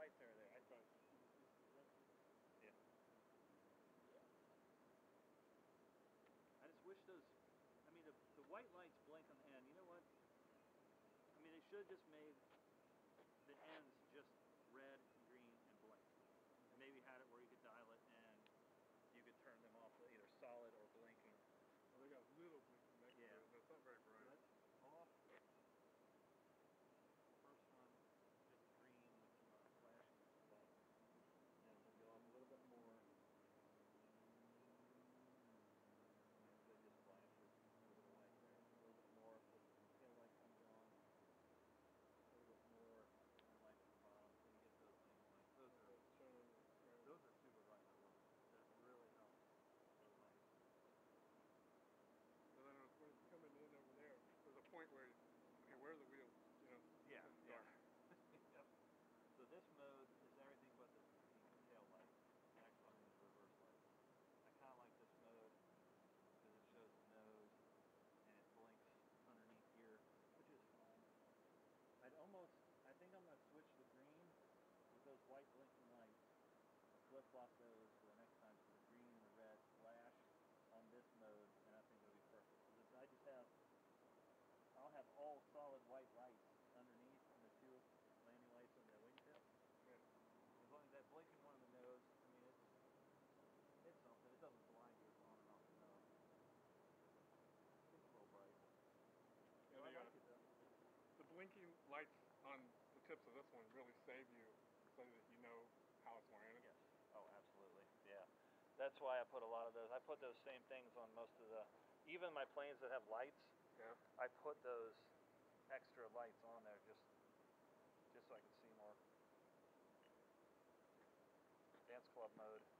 right there. Yeah. I just wish those. I mean, the white lights blink on the end. You know what? I mean, they should have just made the ends just red, green, and blink. And maybe had it where you could dial it and you could turn them off either solid or blinking. Well, they got a little blinking next to it, but it's not very bright. That's off. First one, just green with flashing light. And we'll go up a little bit more. And it just flashes a little light there. A little bit more. The tail light comes on. A little bit more light at the bottom. So you get those things like those are super bright. That really help. And then when it's coming in over there, there's a point where, okay, where are the wheels? You know? Yeah. Yep. So this mode is everything but the tail light. Actually, I'm in the reverse light. I kind of like this mode because it shows the nose and it blinks underneath here, which is fine. I think I'm going to switch the green with those white blinking lights. Flip-flop those for the next time, so the green and the red flash on this mode, and I think it'll be perfect. I'll have all solid white lights underneath and the two landing lights on the wingtip. Yeah. As long as that blinking one on the nose, I mean, it's something. It doesn't blind you on and off the nose. It's a little bright. Yeah, I like it though. The blinking lights on the tips of this one really save you so that you know how it's oriented. Yes. Oh, absolutely. Yeah. That's why I put a lot of those. I put those same things on most of the, even my planes that have lights. Yeah. I put those extra lights on there just so I could see more. Dance club mode.